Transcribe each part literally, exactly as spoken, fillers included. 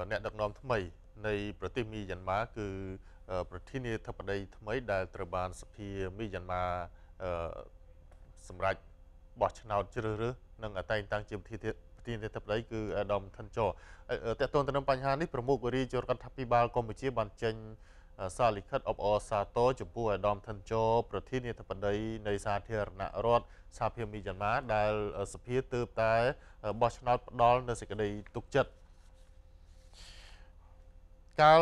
អ្នកដឹកនាំថ្មីនៃប្រទេសមីយ៉ាន់ម៉ាគឺប្រធានាធិបតីថ្មីដែលត្រូវបានសភាមីយ៉ាន់ម៉ាសម្រាប់បោះឆ្នោតជ្រើសរើសនិងតែងតាំងជាប្រធានាធិបតីគឺអាដាមថនចោតើតើតើទៅនឹងបញ្ហានេះប្រមុខរាជរដ្ឋាភិបាលកម្ពុជាបានចេញសារលិខិតអបអរសាទរចំពោះអាដាមថនចោប្រធានាធិបតីនៃសាធារណរដ្ឋសហភាពមីយ៉ាន់ម៉ាដែលសភាទើបតែបោះឆ្នោតផ្ដល់នូវសេចក្តីទុកចិត្តកាល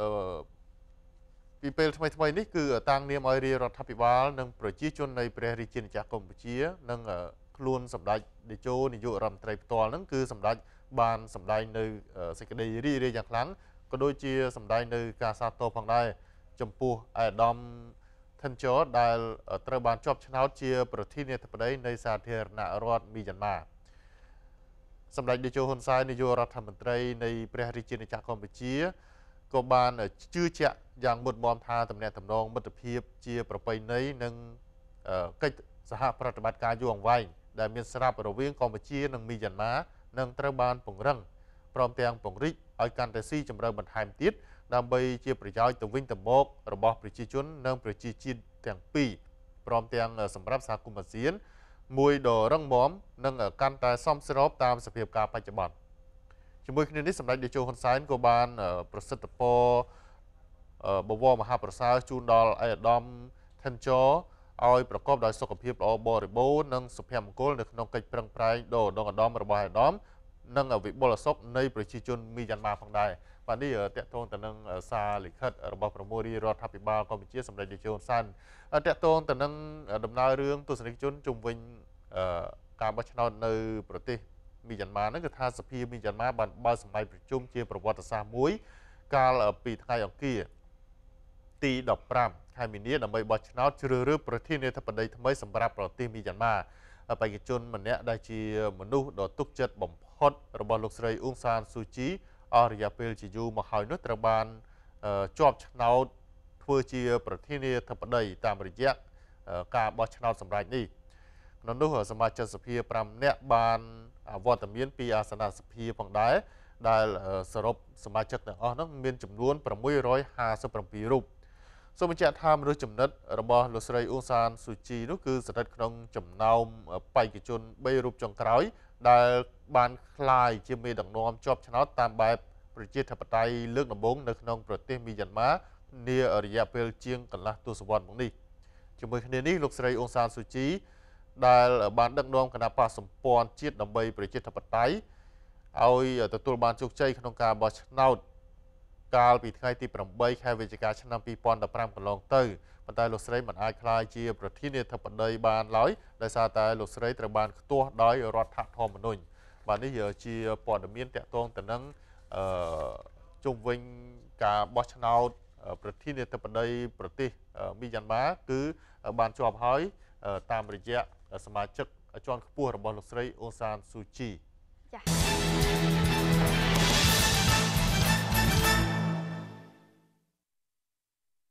ពីពេលថ្មីថ្មីនេះគឺតាំងនាមឲ្យរាជរដ្ឋាភិបាលនិងប្រជាជននៃព្រះរាជាណាចក្រកម្ពុជានិងខ្លួនសម្ដេចតេជោនាយករដ្ឋមន្ត្រីផ្ទាល់ហ្នឹងគឺសម្ដេចបានសម្ដែងនៅសេចក្តីរីករាយយ៉ាងខ្លាំងក៏ដូចជាសម្ដែងនៅការសាទរផងដែរចំពោះអាដាមថនចោដែលត្រូវបានជាប់ឆ្នោតជាប្រធានាធិបតីនៃសាធារណរដ្ឋមីយ៉ាន់ម៉ាសម្ដេចតេជោហ៊ុនសែននាយករដ្ឋមន្ត្រីនៃព្រះរាជាណាចក្រកម្ពុជាក៏បានជឿជាក់យ៉ាងមុតមមថាទំនាក់ទំនងមិត្តភាពជាប្រពៃណីនិងកិច្ចសហប្រតិបត្តិការយូរអង្វែងដែលមានស្រាប់រវាងកម្ពុជានិងមីយ៉ាន់ម៉ានឹងត្រូវបានពង្រឹងព្រមទាំងពង្រីកឲ្យកាន់តែស៊ីជម្រៅបន្ថែមទៀតដើម្បីជាប្រយោជន៍ទៅវិញទៅមករបស់ប្រជាជននិងប្រជាជាតិទាំងពីរព្រមទាំងសម្រាប់សហគមន៍អាស៊ានមួយដ៏រឹងមាំនិងកាន់តែសមស្របតាមសភាពការបច្ចុប្បន្នជាមួយគ្នានេះសម្ដេចតេជោហ៊ុនសែនក៏បានប្រសិទ្ធពរបវរមហាប្រសើរជូនដល់អាដាមថនចោឲ្យប្រកបដោយសុខភាពល្អបរិបូរណ៍និងសុភមង្គលនៅក្នុងកិច្ចប្រឹងប្រែងដ៏ឧត្តមឧត្តមរបស់អាដាមនិងវិបុលសុខនៃប្រជាជនមីយ៉ាន់ម៉ាផងដែរបាទនេះតកតងទៅនឹងសារលិខិតរបស់ប្រមុខរាជរដ្ឋាភិបាលកម្ពុជាសម្ដេចតេជោហ៊ុនសែនតកតងទៅនឹងដំណើររឿងទស្សនិកជនជុំវិញការបោះឆ្នោតនៅប្រទេសមីយ៉ាន់ម៉ាហ្នឹងគឺថាសភាមីយ៉ាន់ម៉ាបានបើកសម័យប្រជុំជាប្រវត្តិសាស្ត្រមួយកាលពីថ្ងៃអង្គារទីដប់ប្រាំខែមីនាដើម្បីបោះឆ្នោតជ្រើសរើសប្រធានាធិបតីថ្មីសម្រាប់ប្រទេសមីយ៉ាន់ម៉ាបេក្ខជនម្នាក់ដែលជាមនុស្សដ៏ទុកចិត្តបំផុតរបស់លោកស្រីអ៊ុងសានស៊ូជីអស់រយៈពេលជាយូរមកហើយនោះត្រូវបានជាប់ឆ្នោតធ្វើជាប្រធានាធិបតីតាមរយៈការបោះឆ្នោតសម្រេចនេះក្នុងនោះសមាជិកសភាប្រាំនាក់បានវត្តមានពីអាសនៈសភាផងដែរដែលសរុបសមាជិកទាំងអស់នោះមានចំនួនប្រាំមួយរយហាសិបប្រាំពីររូបសូមបញ្ជាក់ថាមនុស្សចំណិតរបស់លោកស្រីអ៊ុងសានស៊ូជីនោះគឺស្ថិតក្នុងចំណោមបេក្ខជនបីរូបចុងក្រោយដែលបានក្លាយជាមេដឹកនាំជាប់ឆ្នោតតាមបែបប្រជាធិបតេយ្យលើកដំបូងនៅក្នុងប្រទេសមីយ៉ាន់ម៉ានារយៈពេលជាងកន្លះទសវត្សរ៍មកនេះជាមួយគ្នានេះលោកស្រីអ៊ុងសានស៊ូជីដែលបានដឹកនាំគណៈបកសម្ព័ន្ធជាតិដើម្បីប្រជាធិបតេយ្យឲ្យទទួលបានជោគជ័យក្នុងការបោះឆ្នោតកាលពីថ្ងៃទីប្រាំបីខែវិច្ឆិកាឆ្នាំពីរពាន់ដប់ប្រាំកន្លងទៅប៉ុន្តែលោកស្រីមិនអាចក្លាយជាប្រធានាធិបតីបានឡើយដោយសារតែលោកស្រីត្រូវបានខ្ទាស់ដោយរដ្ឋធម្មនុញ្ញបាទនេះជាព័ត៌មានតាក់ទងទៅនឹងអឺជុំវិញការបោះឆ្នោតប្រធានាធិបតីប្រទេសមីយ៉ាន់ម៉ាគឺបានជាប់ហើយតាមរយៈសមាជិកជាន់ខ្ពស់របស់លោកស្រីអ៊ុងសានស៊ូជីចា៎